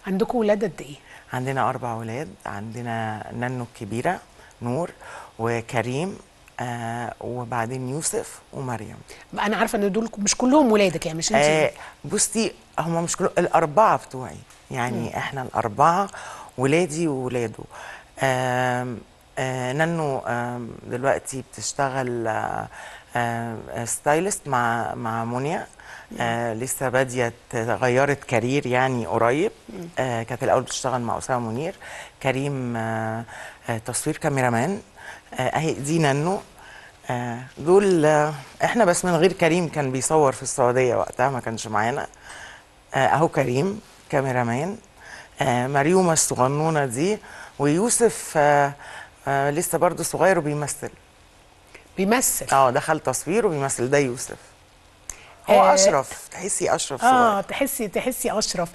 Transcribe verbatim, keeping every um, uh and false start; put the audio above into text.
عندكم ولاد قد ايه؟ عندنا اربع ولاد، عندنا نانو الكبيره نور وكريم آه وبعدين يوسف ومريم. انا عارفه ان دول مش كلهم ولادك، يعني مش انت. آه بصي، هم مش كل الاربعه بتوعي، يعني مم. احنا الاربعه ولادي وولاده. آه آه نانو آه دلوقتي بتشتغل آه آه ستايلست مع مع مونيا. آه لسه باديه، غيرت كارير يعني قريب. آه كانت الاول بتشتغل مع اسامه منير. كريم آه آه تصوير كاميرامان. آه اهي دي نانو. آه دول آه احنا بس من غير كريم، كان بيصور في السعوديه وقتها ما كانش معانا. آه اهو كريم كاميرامان. آه مريومه الصغنونه دي. ويوسف آه آه لسه برضه صغير وبيمثل. بيمثل. اه دخل تصوير وبيمثل، ده يوسف. هو اه, اشرف، تحسي اشرف صغير. آه تحسي تحسي اشرف.